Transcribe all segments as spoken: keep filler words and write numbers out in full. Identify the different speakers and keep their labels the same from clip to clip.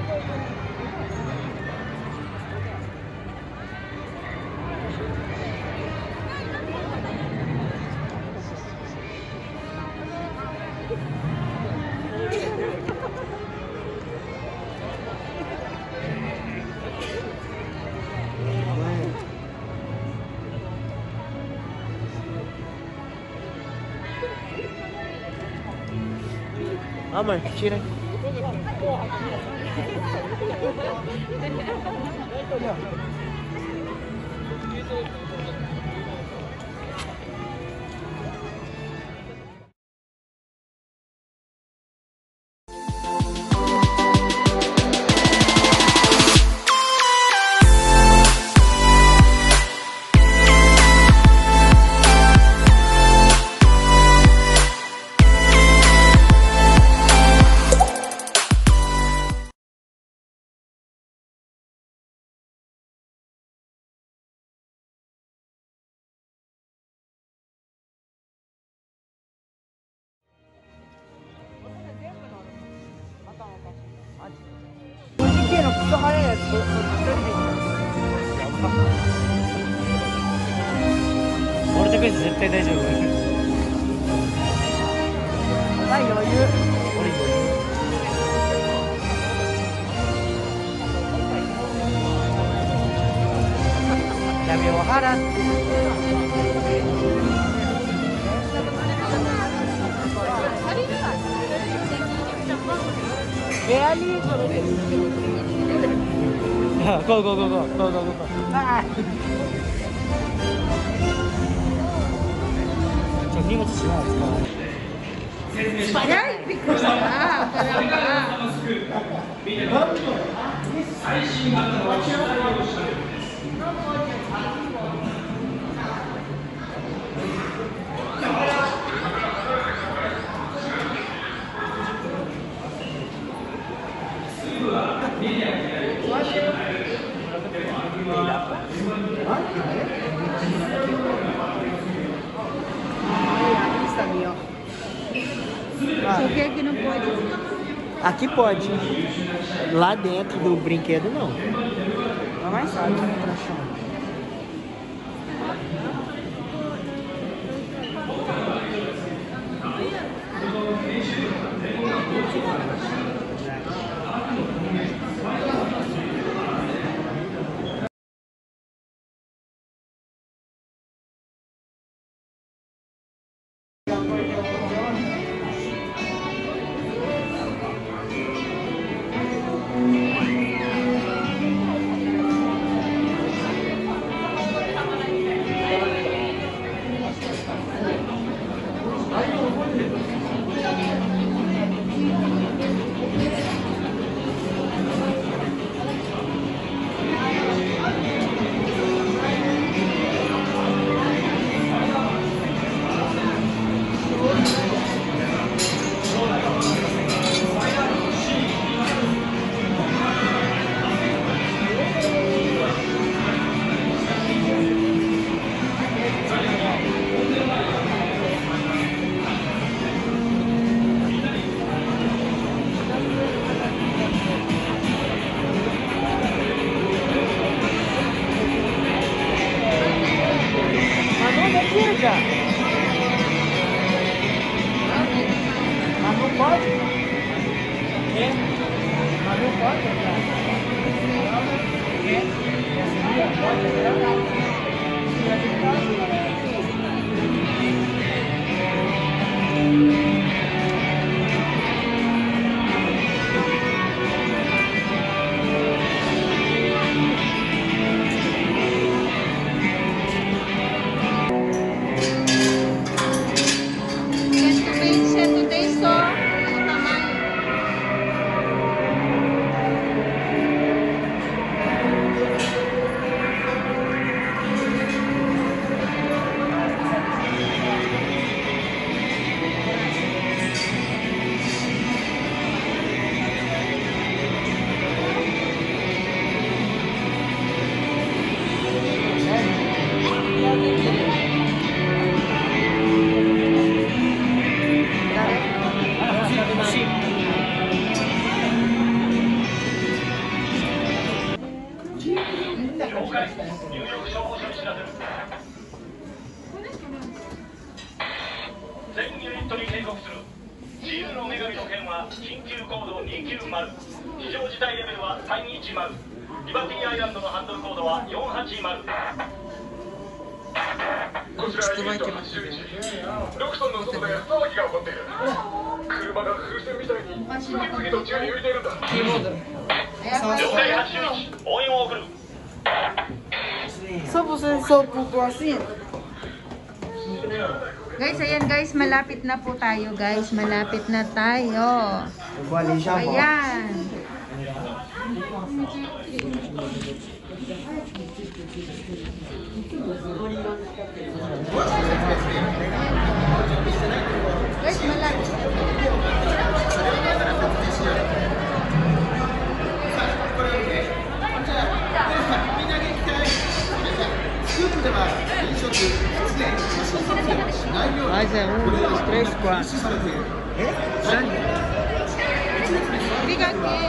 Speaker 1: Ah, mãe, tira aí.俺とクイズ絶対大丈夫。はい、余裕。俺余裕。やめよう、払って。エアリートルです。ゴーゴーゴーゴーゴーゴーゴーゴー。ああ。ちょ荷物しないですか。
Speaker 2: 早いびっくりした。
Speaker 3: 最新型の待ち合わせをした。
Speaker 2: Aqui não pode.
Speaker 1: Aqui pode. Lá dentro do brinquedo não. Vai mais tarde, né, pra chão. Mas não pode? É. Mas não pode entrar. É. Não pode entrar.
Speaker 4: ニューヨーク消防署に知らせる。全ユニットに警告する。自由の女神の件は緊急コードにきゅうまる、非常事態レベルはさんいちまる、リバティアイランドのハンドルコードはよんはちまる。こちらユニットはちじゅういち、ロクソンの外で騒ぎが起こっている。車が風船みたいに次々と宙に浮いているんだ。
Speaker 1: キーボード。
Speaker 4: 了解はちじゅういち、応援を送る。
Speaker 3: So, so, so po crossing.
Speaker 2: Guys, ayan guys, malapit na po tayo guys. Malapit na tayo. Ayan. Guys, malapit.
Speaker 1: Mas é um, dois, três, quatro. Sangue.
Speaker 2: Bigat eh.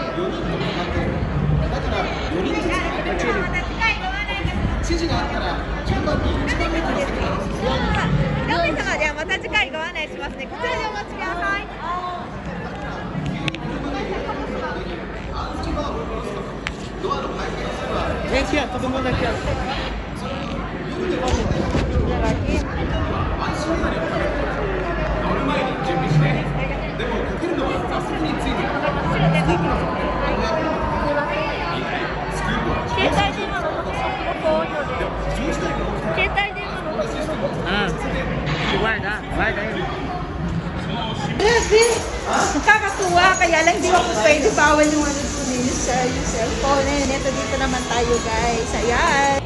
Speaker 5: 指示があったら順番にいちばんめの席に
Speaker 6: ロビー様ではまた次回ご案内しますね。こちらでお待ちください。
Speaker 1: Vem aqui, ó, todo mundo aqui, ó. Ah, guarda, guarda aí.
Speaker 2: Grabe! Nakakatuwa, kaya lang di ako pwede bawal yung ano po ninyo sa yung cellphone. Ayan, ito dito naman tayo guys. Ayan!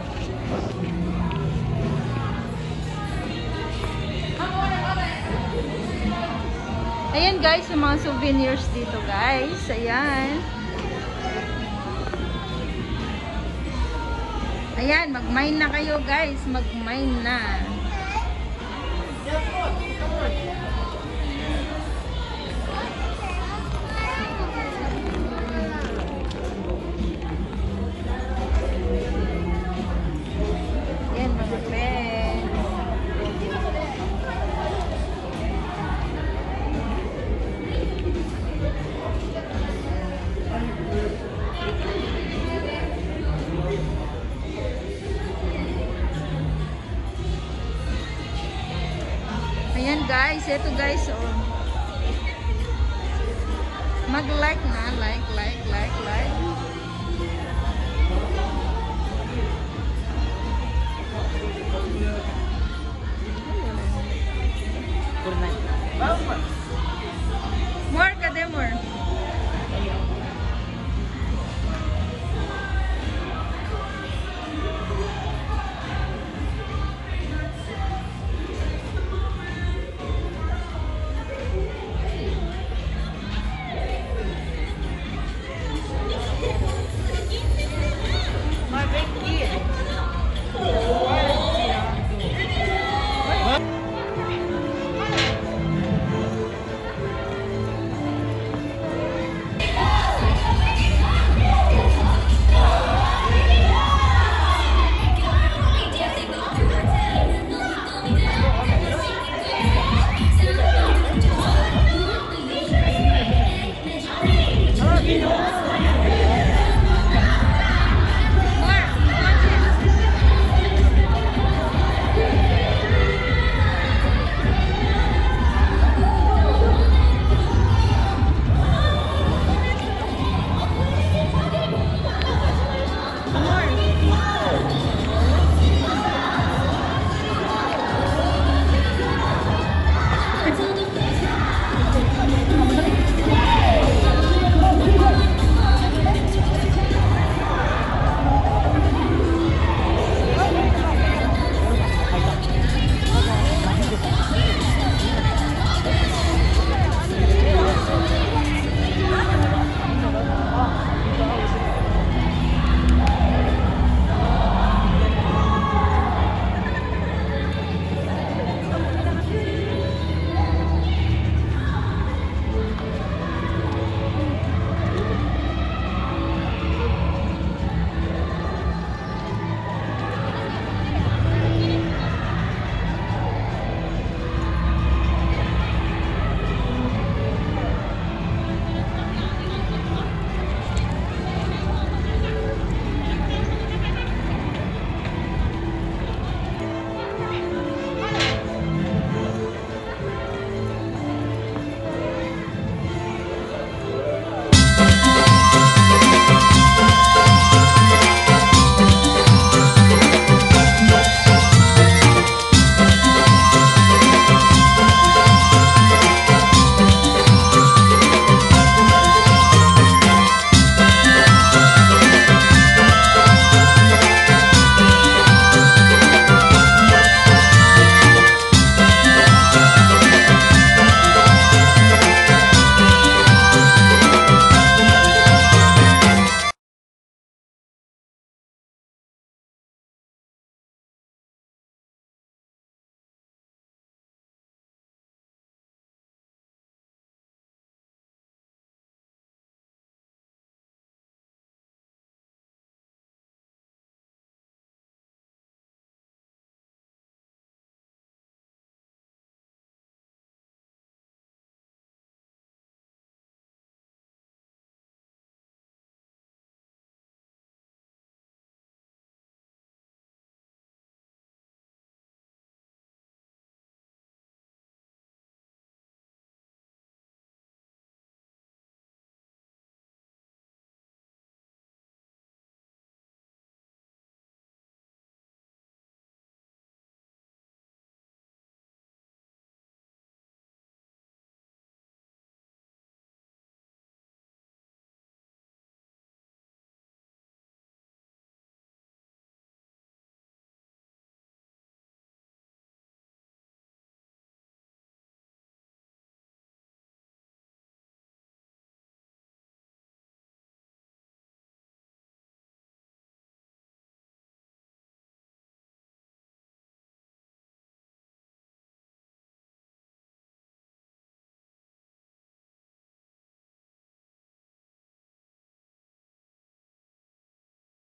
Speaker 2: Ayan guys, yung mga souvenirs dito guys. Ayan. Ayan, mag-mine na kayo guys. Mag-mine na. Ayan mga pen. Ayan guys, ito guys oh. Mag-like na, like, like, like.